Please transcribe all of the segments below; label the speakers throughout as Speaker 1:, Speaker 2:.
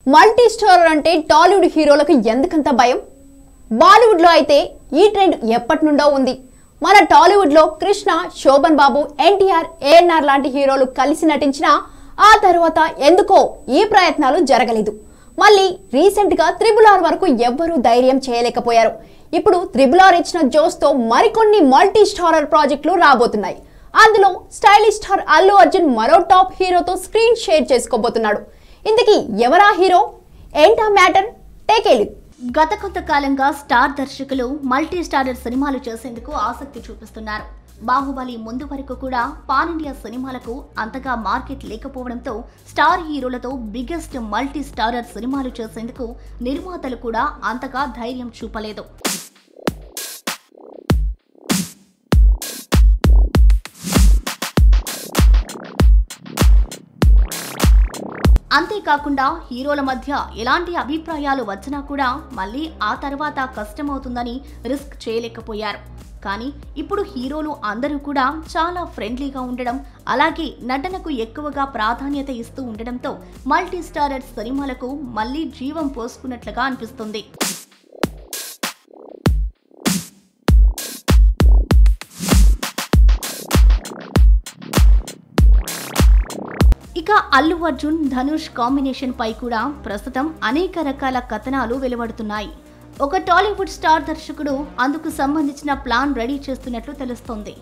Speaker 1: Multi starrer అంటే టాలీవుడ్ హీరోలకు ఎందుకంత భయం? బాలీవుడ్ లో అయితే ఈ ట్రెండ్ ఎప్పటి నుండో ఉంది. మన టాలీవుడ్ లో కృష్ణ, శోభన్ బాబు, ఎన్టీఆర్, ఏఎన్ఆర్ లాంటి హీరోలు కలిసి నటించినా ఆ తర్వాత ఎందుకో ఈ ప్రయత్నాలు జరగలేదు. మళ్ళీ రీసెంట్ గా RRR వరకు ఎవ్వరూ ధైర్యం చేయలేకపోయారు. ఇప్పుడు RRR ఇచ్చిన జోస్ తో మరికొన్ని మల్టీ స్టారర్ ప్రాజెక్టులు రాబోతున్నాయి. అందులో స్టైలిష్ స్టార్ అల్లు అర్జున్ మరో టాప్ హీరోతో స్క్రీన్ షేర్ చేసుకోబోతున్నాడు. ఇంతకీ ఎవరా హీరో, ఏంటా మ్యాటర్? Take a look.
Speaker 2: గత కొంతకాలంగా స్టార్ దర్శకులు మల్టీ స్టారర్ సినిమాలు చేసేందుకు ఆసక్తి చూపిస్తున్నారు. బాహుబలి ముందు వరకు కూడా పాన్ ఇండియా సినిమాలకు అంతగా మార్కెట్ లేకపోవడంతో స్టార్ హీరోలతో బిగ్గెస్ట్ మల్టీ స్టారర్ సినిమాలు చేసేందుకు నిర్మాతలు కూడా అంతగా ధైర్యం చూపలేదు. అంతేకాకుండా హీరోల మధ్య ఎలాంటి అభిప్రాయాలు వచ్చినా కూడా మళ్ళీ ఆ తర్వాత కష్టమవుతుందని రిస్క్ చేయలేకపోయారు. కానీ ఇప్పుడు హీరోలు అందరూ కూడా చాలా ఫ్రెండ్లీగా ఉండడం, అలాగే నటనకు ఎక్కువగా ప్రాధాన్యత ఇస్తూ ఉండడంతో మల్టీ స్టారర్ సినిమాలకు మళ్ళీ జీవం పోసుకున్నట్లుగా అనిపిస్తుంది. ఇక అల్లు అర్జున్, ధనుష్ కాంబినేషన్ పై కూడా ప్రస్తుతం అనేక రకాల కథనాలు వెలువడుతున్నాయి. ఒక టాలీవుడ్ స్టార్ దర్శకుడు అందుకు సంబంధించిన ప్లాన్ రెడీ చేస్తున్నట్లు తెలుస్తోంది.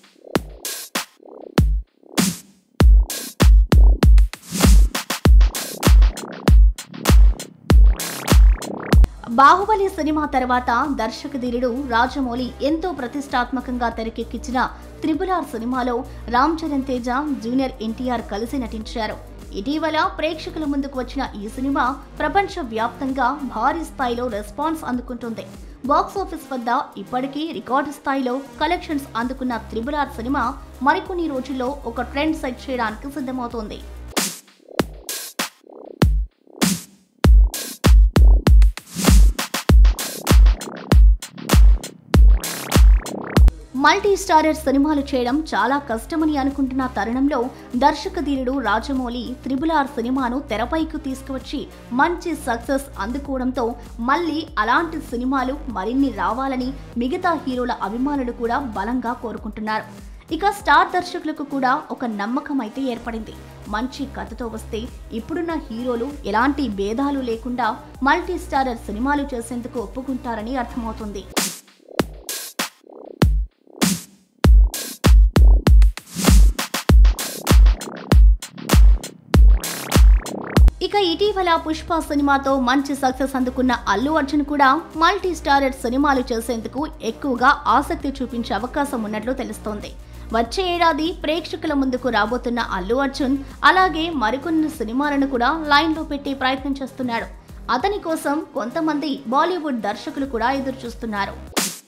Speaker 2: బాహుబలి సినిమా తర్వాత దర్శకధీరుడు రాజమౌళి ఎంతో ప్రతిష్టాత్మకంగా తెరకెక్కించిన RRR సినిమాలో రామ్ చరణ్ తేజ, జూనియర్ ఎన్టీఆర్ కలిసి నటించారు. ఇటీవల ప్రేక్షకుల ముందుకు వచ్చిన ఈ సినిమా ప్రపంచ వ్యాప్తంగా భారీ స్థాయిలో రెస్పాన్స్ అందుకుంటుంది. బాక్సాఫీస్ వద్ద ఇప్పటికీ రికార్డు స్థాయిలో కలెక్షన్స్ అందుకున్న RRR సినిమా మరికొన్ని రోజుల్లో ఒక ట్రెండ్ సెట్ చేయడానికి సిద్ధమవుతోంది. మల్టీ స్టారర్ సినిమాలు చేయడం చాలా కష్టమని అనుకుంటున్న తరుణంలో దర్శకధీరుడు రాజమౌళి RRR సినిమాను తెరపైకి తీసుకువచ్చి మంచి సక్సెస్ అందుకోవడంతో మళ్ళీ అలాంటి సినిమాలు మరిన్ని రావాలని మిగతా హీరోల అభిమానులు కూడా బలంగా కోరుకుంటున్నారు. ఇక స్టార్ దర్శకులకు కూడా ఒక నమ్మకం అయితే ఏర్పడింది. మంచి కథతో వస్తే ఇప్పుడున్న హీరోలు ఎలాంటి భేదాలు లేకుండా మల్టీ స్టారర్ సినిమాలు చేసేందుకు ఒప్పుకుంటారని అర్థమవుతుంది. ఇక ఇటీవల పుష్ప సినిమాతో మంచి సక్సెస్ అందుకున్న అల్లు అర్జున్ కూడా మల్టీ స్టారర్ సినిమాలు చేసేందుకు ఎక్కువగా ఆసక్తి చూపించే అవకాశం ఉన్నట్లు తెలుస్తోంది. వచ్చే ఏడాది ప్రేక్షకుల ముందుకు రాబోతున్న అల్లు అర్జున్ అలాగే మరికొన్ని సినిమాలను కూడా లైన్లో పెట్టే ప్రయత్నం చేస్తున్నాడు. అతని కోసం కొంతమంది బాలీవుడ్ దర్శకులు కూడా ఎదురు చూస్తున్నారు.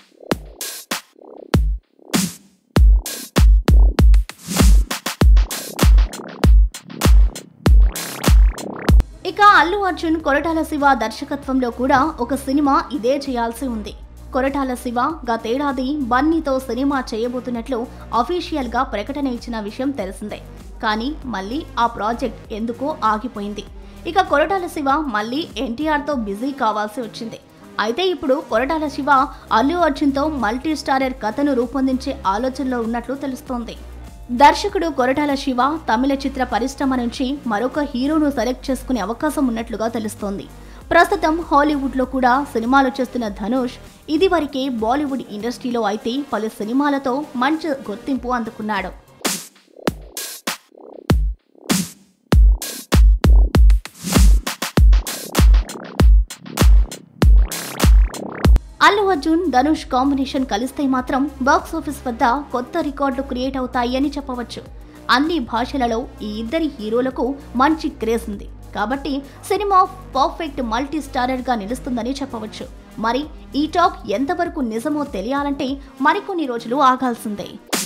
Speaker 2: ఇక అల్లు అర్జున్ కొరటాల శివ దర్శకత్వంలో కూడా ఒక సినిమా ఇదే చేయాల్సి ఉంది. కొరటాల శివ గతేడాది బన్నీతో సినిమా చేయబోతున్నట్లు అఫీషియల్ గా ప్రకటన ఇచ్చిన విషయం తెలిసిందే. కానీ మళ్ళీ ఆ ప్రాజెక్ట్ ఎందుకో ఆగిపోయింది. ఇక కొరటాల శివ మళ్ళీ ఎన్టీఆర్ తో బిజీ కావాల్సి వచ్చింది. అయితే ఇప్పుడు కొరటాల శివ అల్లు అర్జున్ తో మల్టీ స్టారర్ కథను రూపొందించే ఆలోచనలో ఉన్నట్లు తెలుస్తోంది. దర్శకుడు కొరటాల శివ తమిళ చిత్ర పరిశ్రమ నుంచి మరొక హీరోను సెలెక్ట్ చేసుకునే అవకాశం ఉన్నట్లుగా తెలుస్తోంది. ప్రస్తుతం హాలీవుడ్ లో కూడా సినిమాలు చేస్తున్న ధనుష్ ఇదివరకే బాలీవుడ్ ఇండస్ట్రీలో అయితే పలు సినిమాలతో మంచి గుర్తింపు అందుకున్నాడు. అల్లు అర్జున్, ధనుష్ కాంబినేషన్ కలిస్తే మాత్రం బాక్సాఫీస్ వద్ద కొత్త రికార్డులు క్రియేట్ అవుతాయి అని చెప్పవచ్చు. అన్ని భాషలలో ఈ ఇద్దరి హీరోలకు మంచి క్రేజ్ ఉంది కాబట్టి సినిమా పర్ఫెక్ట్ మల్టీ స్టారర్ గా నిలుస్తుందని చెప్పవచ్చు. మరి ఈ టాక్ ఎంతవరకు నిజమో తెలియాలంటే మరికొన్ని రోజులు ఆగాల్సిందే.